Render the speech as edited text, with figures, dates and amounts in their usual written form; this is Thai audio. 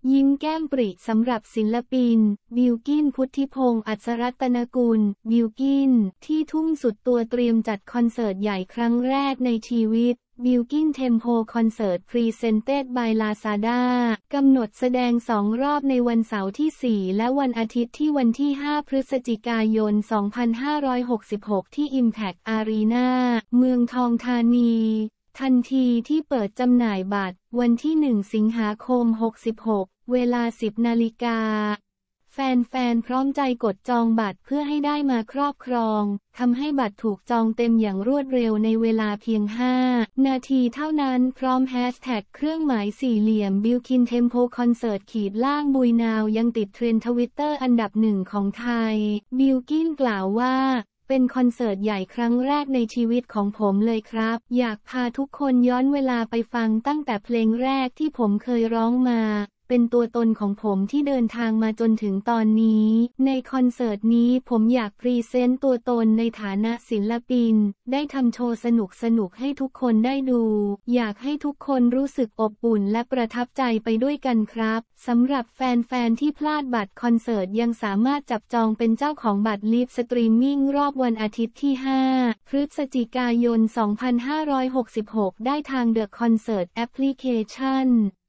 ยิ้มแก้มปริสำหรับศิลปินบิลกิ้นพุทธิพงษ์อัศรัตนกุลบิลกิ้นที่ทุ่มสุดตัวเตรียมจัดคอนเสิร์ตใหญ่ครั้งแรกในชีวิตบิลกิ้นเทมโพคอนเสิร์ตพรีเซนเต็ดบายลาซาด้ากำหนดแสดง2 รอบในวันเสาร์ที่ 4 และวันอาทิตย์ที่วันที่ 5 พฤศจิกายน 2566 ที่ Impact Arena เมืองทองธานีทันทีที่เปิดจำหน่ายบัตรวันที่ 1 สิงหาคม 66 เวลา 10 นาฬิกาแฟนๆพร้อมใจกดจองบัตรเพื่อให้ได้มาครอบครองทำให้บัตรถูกจองเต็มอย่างรวดเร็วในเวลาเพียง 5 นาทีเท่านั้นพร้อมแฮชแท็กเครื่องหมายสี่เหลี่ยมบิลกิ้นเทมโพคอนเสิร์ตบุยนาวยังติดเทรนด์ทวิตเตอร์อันดับ 1 ของไทยบิลกิ้นกล่าวว่าเป็นคอนเสิร์ตใหญ่ครั้งแรกในชีวิตของผมเลยครับอยากพาทุกคนย้อนเวลาไปฟังตั้งแต่เพลงแรกที่ผมเคยร้องมาเป็นตัวตนของผมที่เดินทางมาจนถึงตอนนี้ในคอนเสิร์ตนี้ผมอยากพรีเซนต์ตัวตนในฐานะศิลปินได้ทำโชว์สนุกให้ทุกคนได้ดูอยากให้ทุกคนรู้สึกอบอุ่นและประทับใจไปด้วยกันครับสำหรับแฟนๆที่พลาดบัตรคอนเสิร์ตยังสามารถจับจองเป็นเจ้าของบัตรไลฟ์สตรีมมิ่งรอบวันอาทิตย์ที่ 5 พฤศจิกายน 2566 ได้ทาง The Concert Application